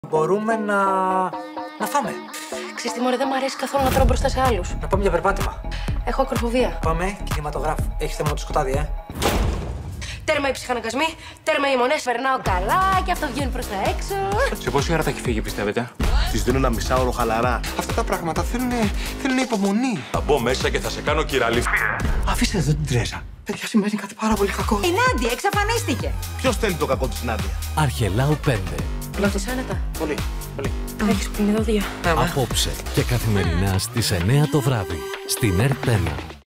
Μπορούμε να φάμε. Ξέρεις τι μωρέ, δεν μου αρέσει καθόλου να τρώω μπροστά σε άλλους. Να πάμε για περπάτημα. Έχω ακροφοβία. Πάμε κινηματογράφο. Έχεις θέμα με το σκοτάδι, Τέρμα οι ψυχαναγκασμοί, τέρμα οι αιμονές. Περνάω καλά και αυτό βγαίνει προς τα έξω. Σε πόση ώρα θα έχει φύγει, πιστεύετε? Της δίνω ένα μισάωρο χαλαρά. Αυτά τα πράγματα θέλουν υπομονή. Θα μπω μέσα και θα σε κάνω κυραλή. Αφήστε εδώ την Τρέζα. Παιδιά, συμβαίνει κάτι πάρα πολύ κακό. Η Νάντια εξαφανίστηκε. Ποιος θέλει το κακό της Νάντια? Αρχελάου 5. Νιώθεις άνετα? Πολύ. Έχεις πλυνεί δόντια? Απόψε και καθημερινά στις 9 το βράδυ στην ΕΡΤ1.